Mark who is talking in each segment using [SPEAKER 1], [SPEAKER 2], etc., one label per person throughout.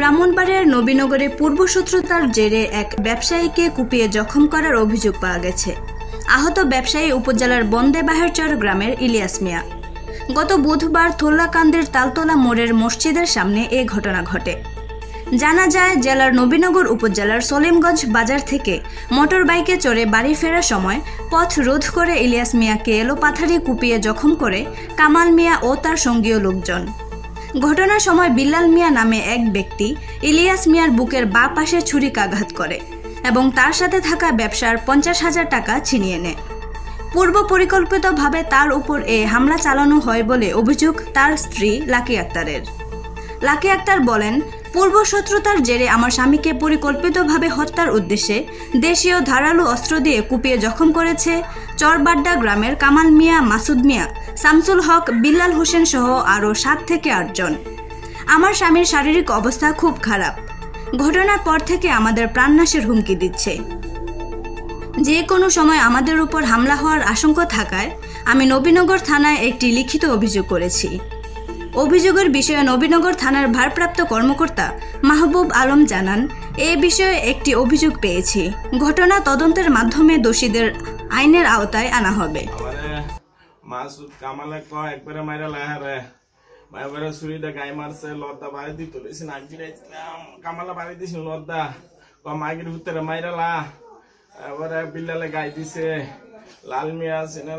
[SPEAKER 1] ব্রাহ্মণবাড়িয়ার নবীনগরে পূর্বশত্রুতার জেরে এক ব্যবসায়ীকে কুপিয়ে জখম করার অভিযোগ পাওয়া গেছে। আহত ব্যবসায়ী উপজেলার বন্দে বাহেরচর গ্রামের ইলিয়াস মিয়া। গত বুধবার থোল্লাকান্দির তালতলা মোড়ের মসজিদের সামনে এ ঘটনা ঘটে। জানা যায়, জেলার নবীনগর উপজেলার সলিমগঞ্জ বাজার থেকে মোটর বাইকে চড়ে বাড়ি ফেরার সময় পথ রোধ করে ইলিয়াস মিয়াকে এলোপাথারি কুপিয়ে জখম করে কামাল মিয়া ও তার সঙ্গীয় লোকজন। ঘটনার সময় বিল্লাল মিয়া নামে এক ব্যক্তি ইলিয়াস মিয়ার বুকের বাঁ পাশে ছুরিকাঘাত করে এবং তার সাথে থাকা ব্যবসার 50,000 টাকা ছিনিয়ে নেয়। পূর্ব পরিকল্পিতভাবে তার উপর এ হামলা চালানো হয় বলে অভিযোগ তার স্ত্রী লাকি আক্তারের। লাকি আক্তার বলেন, পূর্ব শত্রুতার জেরে আমার স্বামীকে পরিকল্পিতভাবে হত্যার উদ্দেশ্যে দেশীয় ধারালো অস্ত্র দিয়ে কুপিয়ে জখম করেছে চরবাড্ডা গ্রামের কামাল মিয়া, মাসুদ মিয়া, শামসুল হক, বিল্লাল হোসেন সহ আরও 7 থেকে 8 জন। আমার স্বামীর শারীরিক অবস্থা খুব খারাপ। ঘটনার পর থেকে আমাদের প্রাণনাশের হুমকি দিচ্ছে। যে কোনো সময় আমাদের উপর হামলা হওয়ার আশঙ্কা থাকায় আমি নবীনগর থানায় একটি লিখিত অভিযোগ করেছি। অভিযোগের বিষয়ে নবীনগর থানার ভারপ্রাপ্ত কর্মকর্তা মাহবুব আলম জানান, এ বিষয়ে একটি অভিযোগ পেয়েছি। ঘটনা তদন্তের মাধ্যমে দোষীদের আইনের আওতায় আনা হবে।
[SPEAKER 2] মাসুদ কামালে একবারে মাইরা লাহারে মাইবারে ছুরিটা গাই মারছে, লদ্দা বাড়ি দিয়ে তুলেছি, নাগিরাইছিলাম কামালা বাড়ি দিয়েছিল লদ্দা মাগির ভিতরে মাইরালা। এবারে বিল্লালে গাই দিছে। লাল মিয়া আছেন,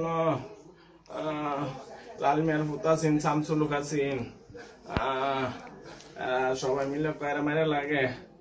[SPEAKER 2] লাল মিয়ার পুতা আছেন, শামসুল হক আছেন, সবাই মিলে কয়েরা মাইরা লাগে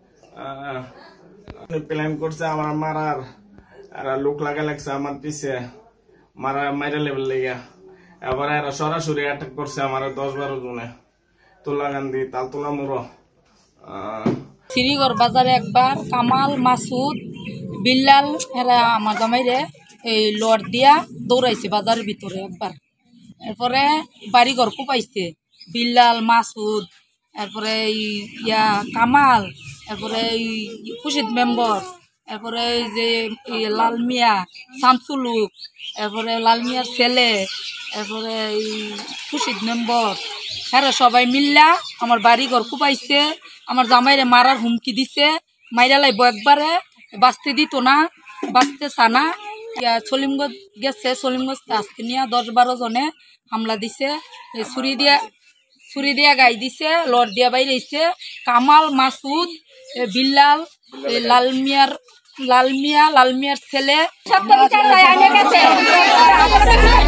[SPEAKER 2] প্ল্যান করছে আমার মারার। আর লোক লাগা লাগছে আমার পিছে মাইরা লেভেল লেগে। এবার এরা সরাসরি অ্যাটাক করছে আমার 10-12 জনে তোলাকান্দি তালতলা মোড়।
[SPEAKER 3] শ্রীগড় বাজারে একবার কামাল, মাসুদ, বিল্লাল এরা আমার জামাইরে এই লড় দিয়া দৌড়াইছে বাজারের ভিতরে একবার। এরপরে বাড়িঘর কুপাইছে বিল্লাল, মাসুদ, এরপরে কামাল, এরপরে খুশিদ মেম্বর, এরপরে এই যে লাল মিয়া, শামসুলুক, এরপরে লাল মিয়ার ছেলে, এরপরে এই খুশিদ মেম্বর, হ্যাঁ সবাই মিল্লা আমার বাড়িঘর কুপাইছে। আমার জামাইরে মারার হুমকি দিছে, মাইরা লাইব একবারে, বাঁচতে দিত না, বাঁচতে চানা। সলিমগঞ্জ গেছে, সলিমগঞ্জ আজকে নিয়ে 10-12 জনে হামলা দিছে। ছুরি দিয়া গাই দিছে, লড় দিয়া বাইরেছে। কামাল, মাসুদ, বিল্লাল, লাল মিয়ার ছেলে